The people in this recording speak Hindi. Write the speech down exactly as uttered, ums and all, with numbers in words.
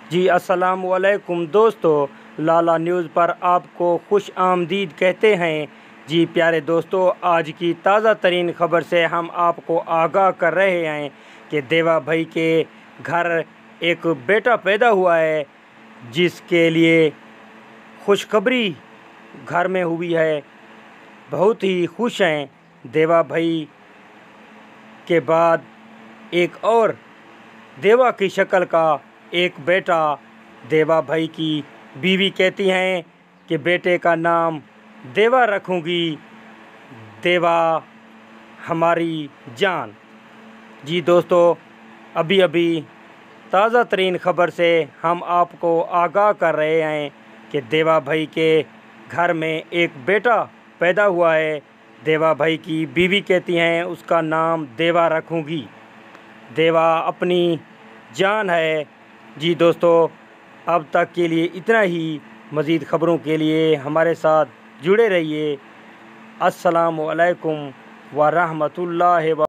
जी अस्सलाम वालेकुम दोस्तों, लाला न्यूज़ पर आपको खुश आमदीद कहते हैं। जी प्यारे दोस्तों, आज की ताज़ा तरीन ख़बर से हम आपको आगाह कर रहे हैं कि देवा भाई के घर एक बेटा पैदा हुआ है, जिसके लिए खुशखबरी घर में हुई है। बहुत ही खुश हैं। देवा भाई के बाद एक और देवा की शक्ल का एक बेटा। देवा भाई की बीवी कहती हैं कि बेटे का नाम देवा रखूंगी, देवा हमारी जान। जी दोस्तों, अभी अभी ताज़ा तरीन ख़बर से हम आपको आगाह कर रहे हैं कि देवा भाई के घर में एक बेटा पैदा हुआ है। देवा भाई की बीवी कहती हैं उसका नाम देवा रखूंगी, देवा अपनी जान है। जी दोस्तों, अब तक के लिए इतना ही। मज़ीद ख़बरों के लिए हमारे साथ जुड़े रहिए। अस्सलामु अलैकुम व रहमतुल्लाहि व